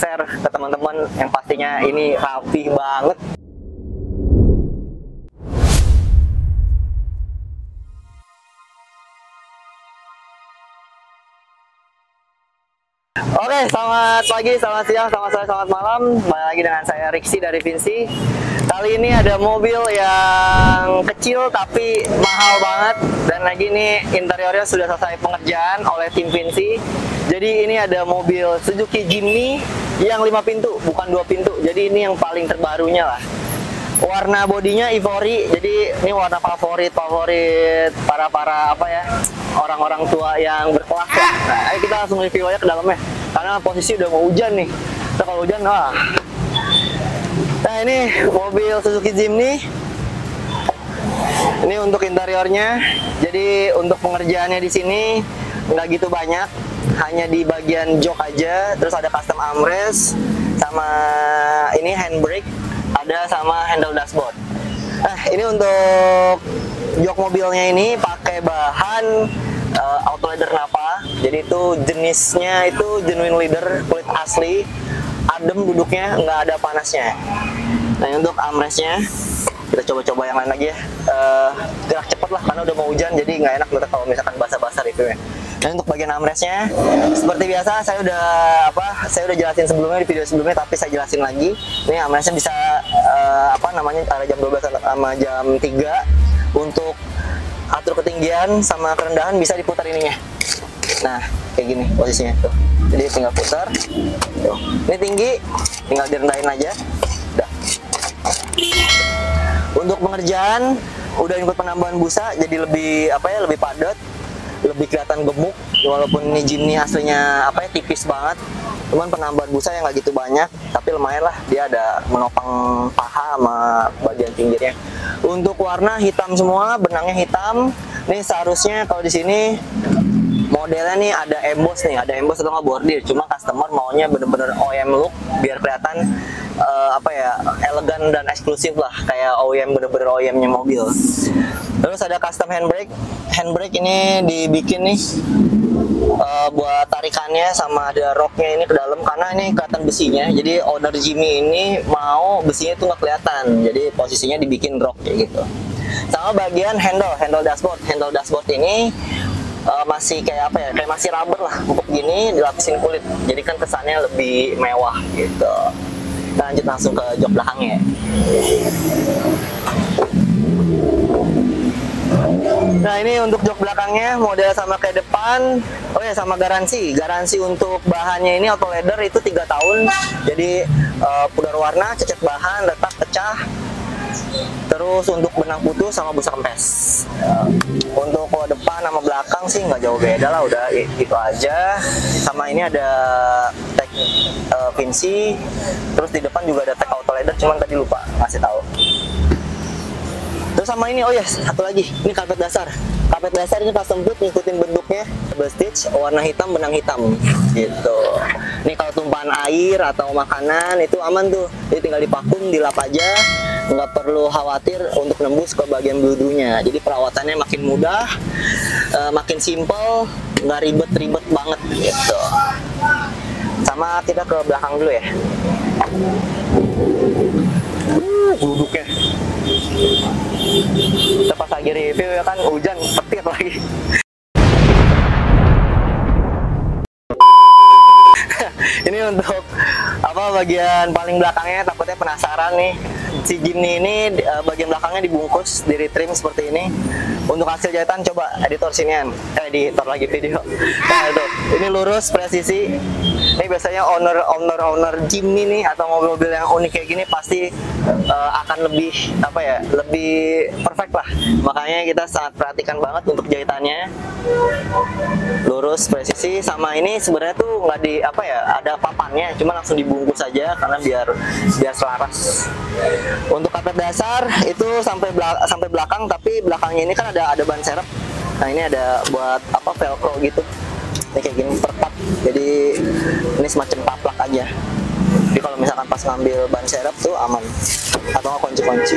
share ke teman-teman yang pastinya ini rapi banget. Oke, selamat pagi, selamat siang, selamat sore, selamat malam. Kembali lagi dengan saya Riksi dari Vinci. Kali ini ada mobil yang kecil tapi mahal banget. Dan lagi ini interiornya sudah selesai pengerjaan oleh tim Vinci. Jadi ini ada mobil Suzuki Jimny yang 5 pintu, bukan 2 pintu. Jadi ini yang paling terbarunya lah. Warna bodinya ivory, jadi ini warna favorit para apa ya, orang-orang tua yang berkelas ya. Nah, ayo kita langsung review aja ke dalamnya, karena posisi udah mau hujan nih. Nah, kalau hujan, wah. Nah, ini mobil Suzuki Jimny. Ini untuk interiornya. Jadi untuk pengerjaannya di sini nggak gitu banyak, hanya di bagian jok aja. Terus ada custom armrest, sama ini handbrake, ada sama handle dashboard. Nah, ini untuk jok mobilnya ini pakai bahan auto leather Nappa. Jadi itu jenisnya itu genuine leather, kulit asli, adem duduknya, nggak ada panasnya. Nah, untuk armrestnya kita coba-coba yang lain lagi ya. Gerak cepet lah karena udah mau hujan, jadi nggak enak kita kalau misalkan basah-basah reviewnya. Dan untuk bagian armrestnya seperti biasa saya udah jelasin sebelumnya di video sebelumnya, tapi saya jelasin lagi. Ini armrestnya bisa ada jam 12 sama jam 3 untuk atur ketinggian sama kerendahan, bisa diputar ininya. Nah, kayak gini posisinya tuh. Jadi tinggal putar. Tuh. Ini tinggi, tinggal direndahin aja. Udah. Untuk pengerjaan udah input penambahan busa, jadi lebih lebih padat, lebih kelihatan gemuk. Walaupun ini Jimny aslinya tipis banget, cuman penambahan busa yang nggak gitu banyak, tapi lumayan lah, dia ada menopang paha sama bagian pinggirnya. Untuk warna hitam semua, benangnya hitam. Ini seharusnya kalau di sini modelnya nih ada emboss atau nggak bordir, cuma customer maunya bener-bener OEM look biar kelihatan elegan dan eksklusif lah, kayak OEM, bener-bener OEM-nya mobil. Terus ada custom handbrake ini dibikin nih buat tarikannya, sama ada rocknya ini ke dalam, karena ini kelihatan besinya. Jadi owner Jimny ini mau besinya tuh nggak kelihatan, jadi posisinya dibikin rock kayak gitu. Sama bagian handle dashboard ini masih kayak kayak masih rubber lah, empuk gini, dilapisin kulit, jadi kan kesannya lebih mewah gitu. Kita lanjut langsung ke jok belakangnya. Nah, ini untuk jok belakangnya model sama kayak depan. Oh ya, sama garansi untuk bahannya ini auto leather itu 3 tahun. Jadi pudar warna, cacat bahan, retak, pecah. Terus untuk benang putus sama busa kempes. Untuk depan sama belakang sih nggak jauh beda lah, udah itu aja. Sama ini ada tag Vinci. Terus di depan juga ada tag auto leather, cuman tadi lupa ngasih tahu. Terus sama ini, oh ya, satu lagi, ini karpet dasar. Karpet dasar ini custom fit, ngikutin bentuknya, double stitch, warna hitam, benang hitam, gitu. Ini kalau tumpahan air atau makanan itu aman tuh, jadi tinggal dipakum, dilap aja, nggak perlu khawatir untuk nembus ke bagian bludunya. Jadi perawatannya makin mudah, makin simple, nggak ribet-ribet banget, gitu. Sama kita ke belakang dulu ya. Duduknya. Kita pas lagi review ya kan hujan, petir lagi. Ini untuk bagian paling belakangnya, takutnya penasaran nih. Si Jimny ini bagian belakangnya dibungkus, di retrim seperti ini. Untuk hasil jahitan coba editor sinian, editor lagi video. Nah itu, ini lurus presisi. Ini biasanya owner Jimny nih atau mobil-mobil yang unik kayak gini pasti akan lebih lebih perfect lah. Makanya kita sangat perhatikan banget untuk jahitannya. Lurus presisi, sama ini sebenarnya tuh nggak di ada papannya, cuma langsung dibungkus saja karena biar selaras. Untuk karpet dasar itu sampai belakang, tapi belakangnya ini kan ada ban serep. Nah, ini ada buat velcro gitu. Ini kayak gini perpat. Jadi ini semacam paplak aja. Jadi kalau misalkan pas ngambil ban serep tuh aman. Atau nggak kunci-kunci.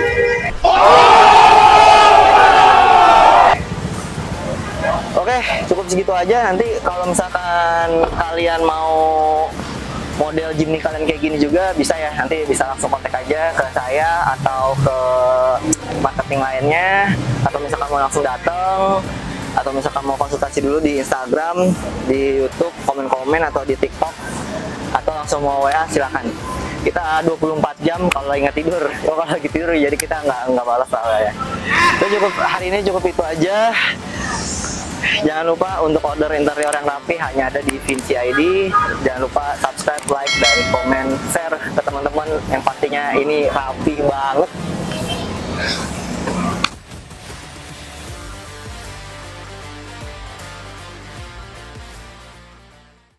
Oke, cukup segitu aja. Nanti kalau misalkan kalian mau model Jimny kalian kayak gini juga bisa ya, nanti bisa langsung kontak aja ke saya atau ke marketing lainnya, atau misalkan mau langsung datang, atau misalkan mau konsultasi dulu di Instagram, di YouTube, komen-komen, atau di TikTok, atau langsung mau WA silahkan. Kita 24 jam kalau lagi nggak tidur. Kalau lagi tidur jadi kita nggak balas lah ya. Itu cukup, hari ini cukup itu aja. Jangan lupa untuk order interior yang rapi hanya ada di Vinci ID. Jangan lupa subscribe, like, dan komen, share ke teman-teman. Yang pastinya ini rapi banget.